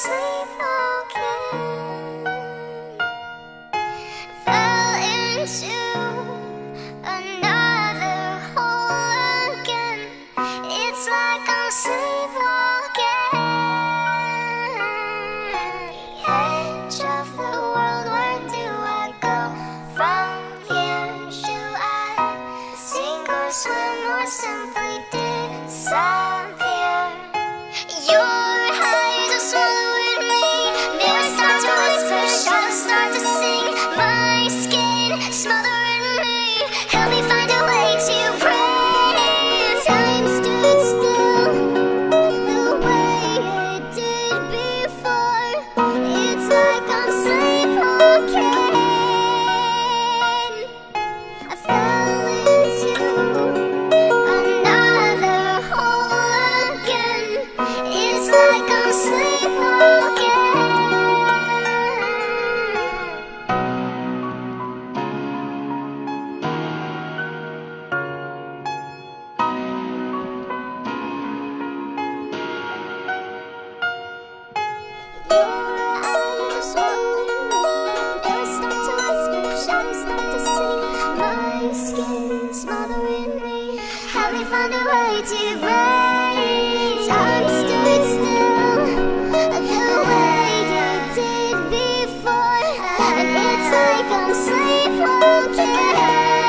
sleepwalking. Fell into another hole again. It's like I'm sleepwalking. The edge of the world, where do I go from here? Should I sink or swim or simply disappear? Your eyes are swallowing me. Mirrors start to whisper, shadows start to sing. My skin smothering me. Help me find a way to breathe. Time stood still the way it did before. It's like I'm sleepwalking. I fell into another hole again. It's like I'm sleepwalking. Your eyes are swallowing me. Mirrors start to whisper, shadows start to sing. My skin smothering me. Help me find a way to breathe. Time stood still the way it did before, and it's like I'm sleepwalking.